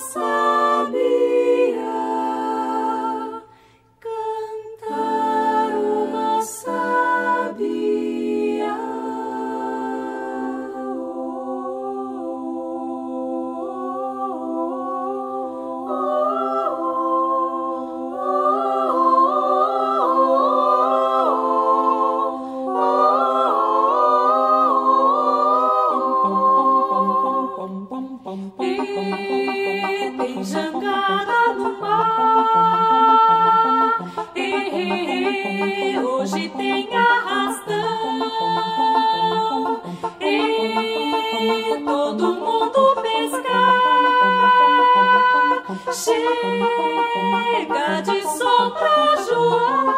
sabia cantar uma sabia. E tem jangada no mar, e hoje tem arrastão, e todo mundo pescar. Chega de sol pra João.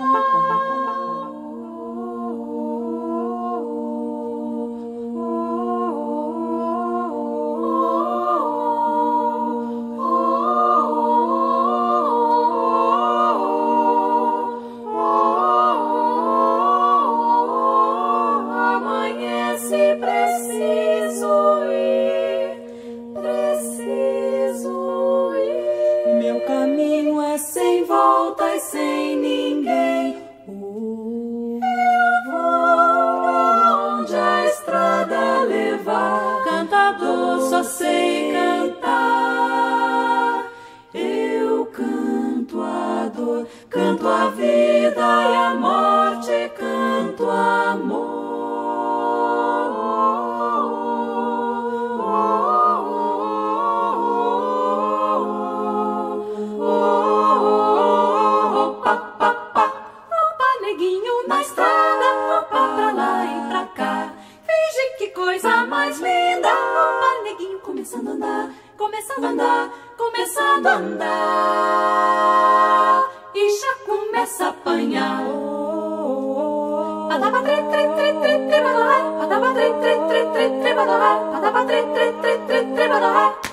Se preciso ir. Meu caminho é sem volta e sem ninguém. Eu vou onde a estrada levar. Cantador, só sei cantar. Eu canto a dor, canto a vida e a morte, canto o amor. Na estrada, opa, pra lá e pra cá. Finge que coisa mais linda. Opa, neguinho, começando a andar, começando a andar, começando a andar. E já começa a apanhar. Padaba tre tre tre tre tre badalá, padaba tre tre tre tre tre badalá, padaba tre tre tre tre tre badalá.